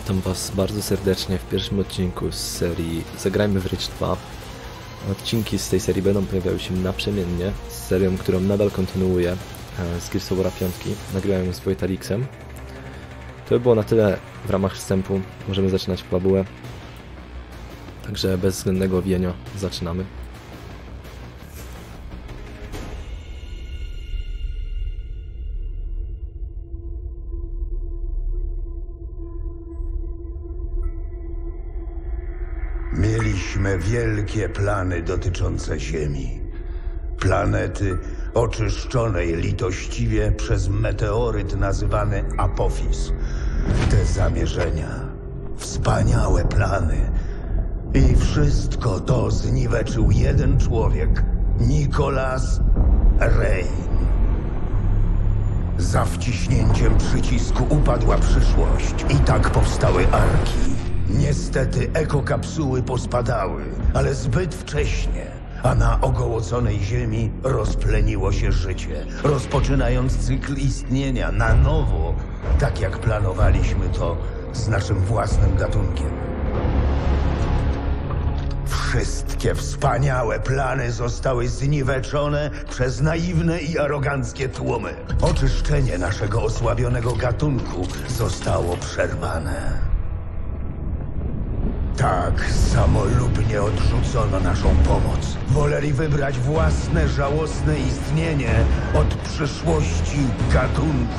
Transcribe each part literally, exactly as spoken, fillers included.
Witam was bardzo serdecznie w pierwszym odcinku z serii Zagrajmy w Rage dwa. Odcinki z tej serii będą pojawiały się naprzemiennie z serią, którą nadal kontynuuję z Gears of War pięć. Nagrywałem ją z Wojtalixem. To by było na tyle w ramach wstępu. Możemy zaczynać fabułę. Także bez względnego owijania zaczynamy. Mieliśmy wielkie plany dotyczące Ziemi. Planety oczyszczonej litościwie przez meteoryt nazywany Apophis. Te zamierzenia, wspaniałe plany. I wszystko to zniweczył jeden człowiek, Nicholas Rain. Za wciśnięciem przycisku upadła przyszłość i tak powstały Arki. Niestety ekokapsuły pospadały, ale zbyt wcześnie, a na ogołoconej Ziemi rozpleniło się życie, rozpoczynając cykl istnienia na nowo, tak jak planowaliśmy to z naszym własnym gatunkiem. Wszystkie wspaniałe plany zostały zniweczone przez naiwne i aroganckie tłumy. Oczyszczenie naszego osłabionego gatunku zostało przerwane. Tak samolubnie odrzucono naszą pomoc. Woleli wybrać własne żałosne istnienie od przyszłości gatunku.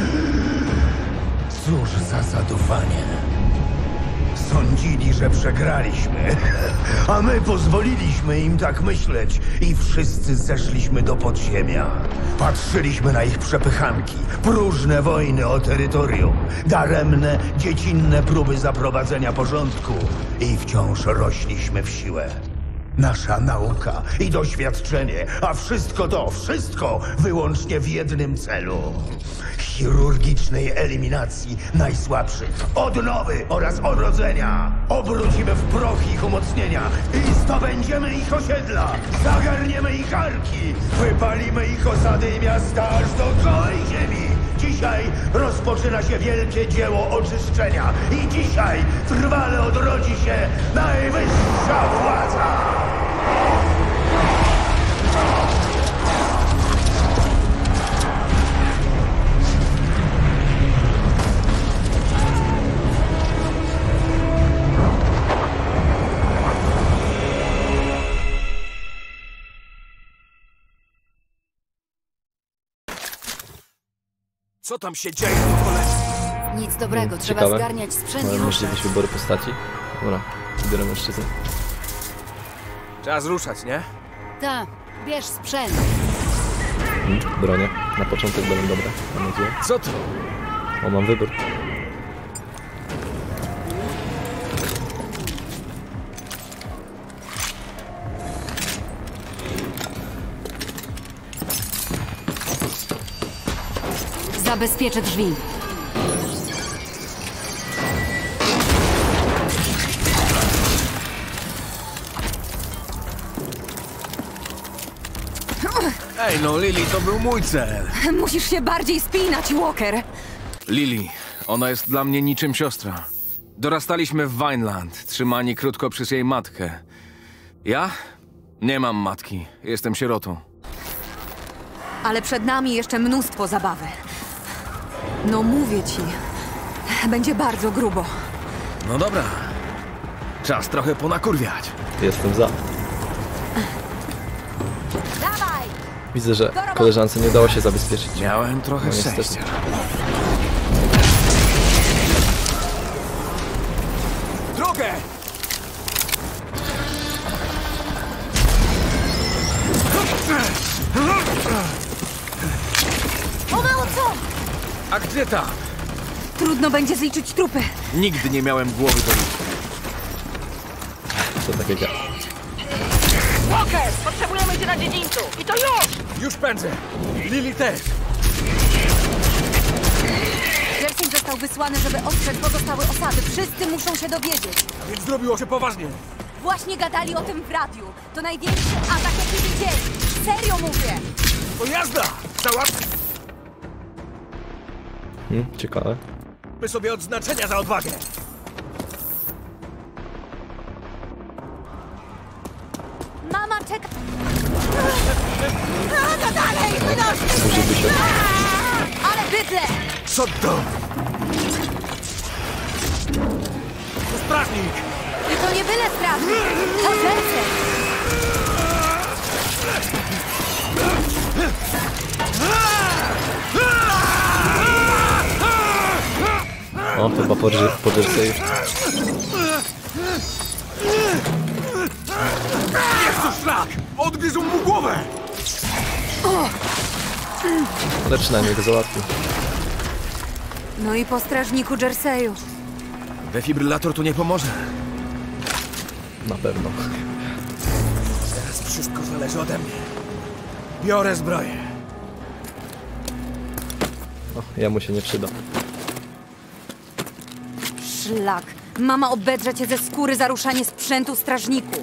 Cóż za zadufanie. Sądzili, że przegraliśmy, a my pozwoliliśmy im tak myśleć i wszyscy zeszliśmy do podziemia. Patrzyliśmy na ich przepychanki, próżne wojny o terytorium, daremne, dziecinne próby zaprowadzenia porządku i wciąż rośliśmy w siłę. Nasza nauka i doświadczenie, a wszystko to, wszystko wyłącznie w jednym celu. Chirurgicznej eliminacji najsłabszych, odnowy oraz odrodzenia. Obrócimy w proch ich umocnienia i zdobędziemy ich osiedla. Zagarniemy ich arki, wypalimy ich osady i miasta aż do całej ziemi. Dzisiaj rozpoczyna się wielkie dzieło oczyszczenia i dzisiaj trwale odrodzi się najwyższa władza. Co tam się dzieje, cholera? Nic dobrego, Hmm, trzeba ciekawe. zgarniać sprzęt Mamy i ruszać. możliwość wyboru postaci. Dobra, wybieram mężczyznę. Czas ruszać, nie? Tak, bierz sprzęt. Hmm, bronię. Na początek będą dobre, mam nadzieję. Co to? O, mam wybór. Zabezpieczę drzwi. Ej, no Lily, to był mój cel. Musisz się bardziej spinać, Walker. Lily, ona jest dla mnie niczym siostra. Dorastaliśmy w Vineland, trzymani krótko przez jej matkę. Ja? Nie mam matki, jestem sierotą. Ale przed nami jeszcze mnóstwo zabawy. No mówię ci, będzie bardzo grubo. No dobra, czas trochę ponakurwiać. Jestem za. Dawaj! Widzę, że koleżance nie udało się zabezpieczyć. Miałem trochę No niestety. szczęścia. Drogę! O mało co? A gdzie ta? Trudno będzie zliczyć trupy. Nigdy nie miałem głowy do liczby. Co takiego? Walker! Potrzebujemy cię na dziedzińcu! I to już! Już pędzę! Lily też! Jersey został wysłany, żeby ostrzec pozostałe osady. Wszyscy muszą się dowiedzieć. Więc zrobiło się poważnie. Właśnie gadali o tym w radiu. To największy atak, jaki widzieli. Serio mówię. To jazda! Załatw... Hmm, ciekawe. Zróbmy sobie odznaczenia za odwagę. czekaj! No to dalej, wynoś! Zużyłby się. Ale bydle! Co to? To strażnik! I to nie byle strażnik! To Jersey! O, chyba po, po Jerseyu. Jest to szlak! Odgryzł mu głowę! Ale przynajmniej go załatwił. No i po strażniku Jerseyu. Defibrylator tu nie pomoże. Na pewno. Teraz wszystko zależy ode mnie. Biorę zbroję. O, ja mu się nie przyda. Szlak. Mama obedrze cię ze skóry za ruszanie sprzętu strażników.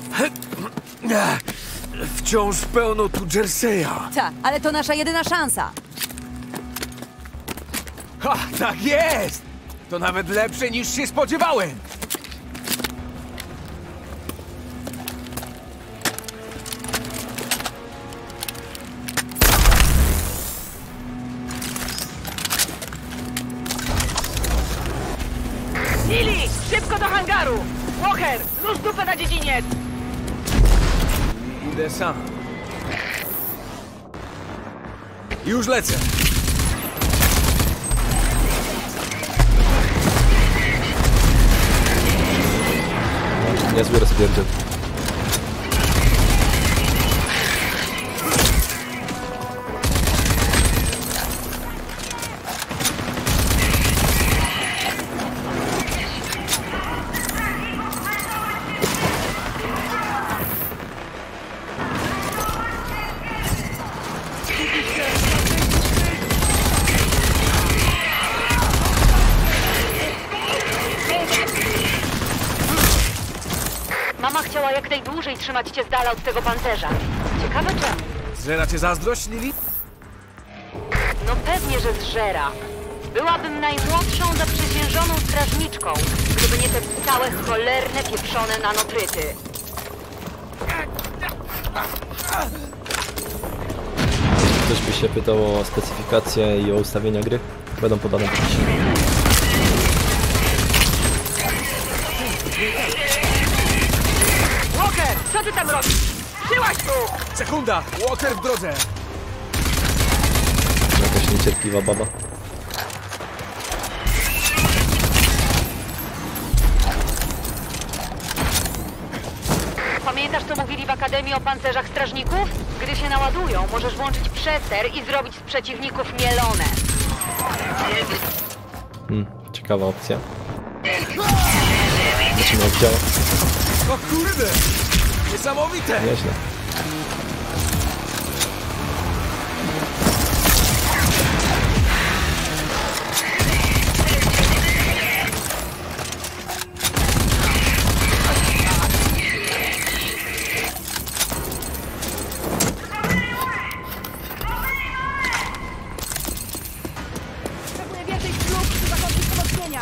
Wciąż pełno tu Jerseya. Tak, ale to nasza jedyna szansa. Ha, tak jest! To nawet lepsze niż się spodziewałem. Lili, szybko do hangaru! Walker, rusz dupę na dziedziniec! Idę sam. Już lecę. Niezły rozpierdziel. Mama chciała jak najdłużej trzymać cię z dala od tego pancerza. Ciekawe czemu. Zżera cię zazdrość, Lili? No pewnie, że zżera. Byłabym najmłodszą zaprzysiężoną strażniczką, gdyby nie te całe cholerne, pieprzone nanotryty. Ktoś by się pytał o specyfikację i o ustawienia gry. Będą podane w opisie. Walker, co ty tam robisz? Przyłaź tu! Sekunda! Walker w drodze! Jakaś niecierpliwa baba. Pamiętasz, co mówili w Akademii o pancerzach strażników? Gdy się naładują, możesz włączyć przester i zrobić z przeciwników mielone. Hmm, ciekawa opcja. Zobaczymy jak działa. O kurde! Niesamowite! Nieźle. Potrzebuję więcej ślub przy zachodnich wzmocnienia.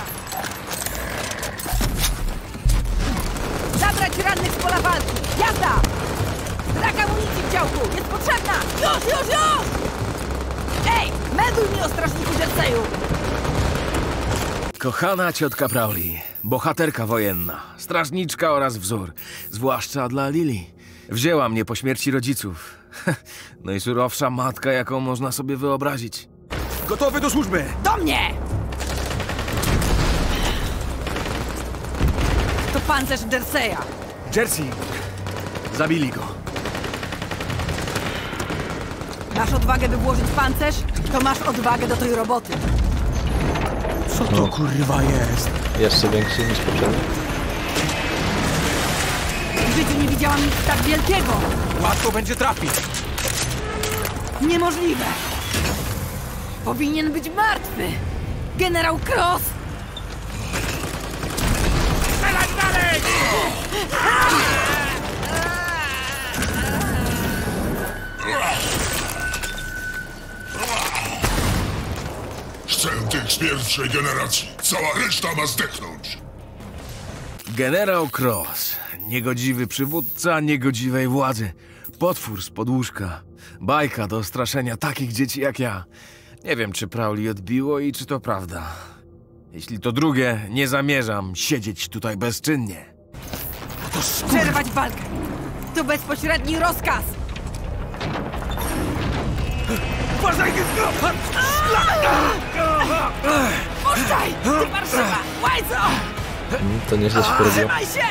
Zabrać rannych z pola walki! Jazda! Brak amunicji w działku! Jest potrzebna! Już, już, już! Ej! Melduj mi o strażniku Jerseyu! Kochana ciotka Crowley, bohaterka wojenna, strażniczka oraz wzór, zwłaszcza dla Lili. Wzięła mnie po śmierci rodziców. Najsurowsza matka, jaką można sobie wyobrazić. Gotowy do służby! Do mnie! To pancerz Jerseya. Jersey! Zabili go. Masz odwagę, by włożyć pancerz? To masz odwagę do tej roboty. Co to kurwa jest? Jeszcze większy niż poprzedni. W życiu nie widziałam nic tak wielkiego. Łatwo będzie trafić. Niemożliwe. Powinien być martwy. Generał Cross. Strzelać dalej! Szczętych z pierwszej generacji. Cała reszta ma zdechnąć. Generał Cross. Niegodziwy przywódca niegodziwej władzy. Potwór z podłóżka. Bajka do straszenia takich dzieci jak ja. Nie wiem, czy Prowley odbiło i czy to prawda. Jeśli to drugie, nie zamierzam siedzieć tutaj bezczynnie. Przerwać walkę! To bezpośredni rozkaz! Puszczaj! Ty Warszawa! Łajco! Mm, To nieźle się porobiło. Trzymaj się!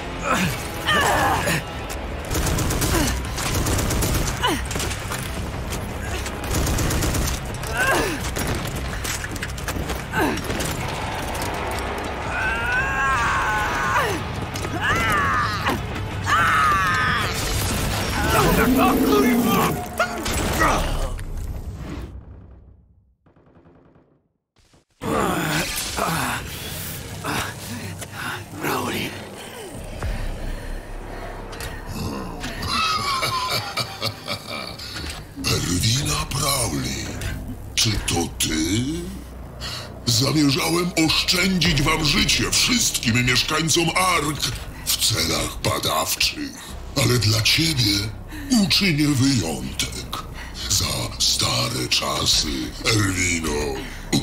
Erwina Prowley, czy to ty? Zamierzałem oszczędzić wam życie, wszystkim mieszkańcom Ark, w celach badawczych. Ale dla ciebie uczynię wyjątek. Za stare czasy, Erwino.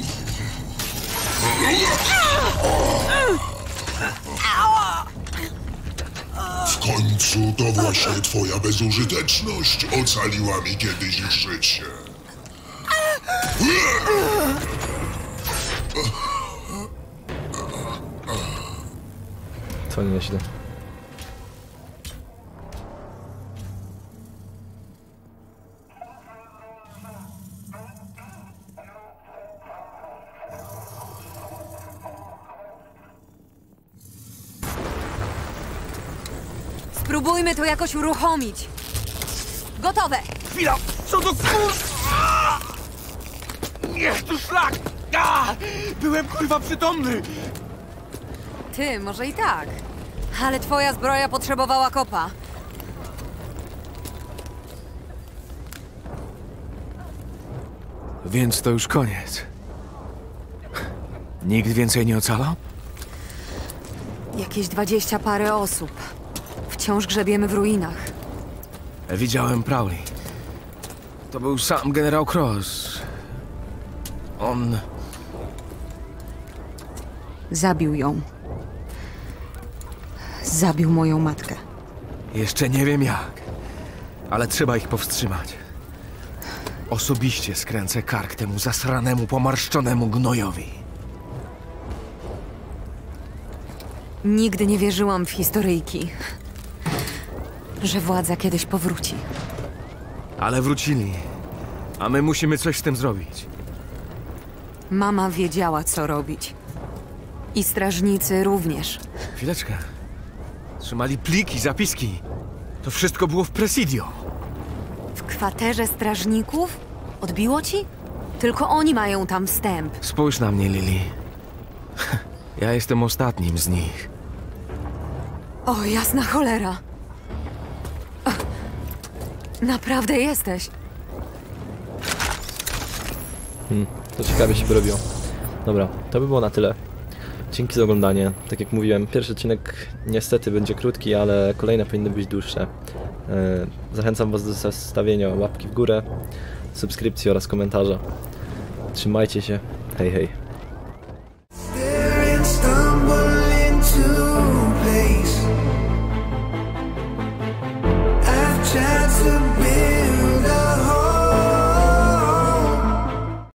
W końcu to właśnie twoja bezużyteczność ocaliła mi kiedyś życie. To nieźle. Spróbujmy to jakoś uruchomić. Gotowe! Chwila! Co to kur... Niech tu szlak! A! Byłem kurwa przytomny! Ty, może i tak. Ale twoja zbroja potrzebowała kopa. Więc to już koniec. Nikt więcej nie ocalał? Jakieś dwadzieścia parę osób. Wciąż grzebiemy w ruinach. Widziałem Prowley. To był sam generał Cross. On... Zabił ją. Zabił moją matkę. Jeszcze nie wiem jak, ale trzeba ich powstrzymać. Osobiście skręcę kark temu zasranemu, pomarszczonemu gnojowi. Nigdy nie wierzyłam w historyjki. Że władza kiedyś powróci. Ale wrócili, a my musimy coś z tym zrobić. Mama wiedziała, co robić. I strażnicy również. Chwileczkę. Trzymali pliki, zapiski. To wszystko było w Presidio. W kwaterze strażników? Odbiło ci? Tylko oni mają tam wstęp. Spójrz na mnie, Lily. Ja jestem ostatnim z nich. O, jasna cholera. Ach, naprawdę jesteś. Hmm, to ciekawie się robiło. Dobra, to by było na tyle. Dzięki za oglądanie. Tak jak mówiłem, pierwszy odcinek niestety będzie krótki, ale kolejne powinny być dłuższe. Zachęcam was do zostawienia łapki w górę, subskrypcji oraz komentarza. Trzymajcie się. Hej, hej. Tried to build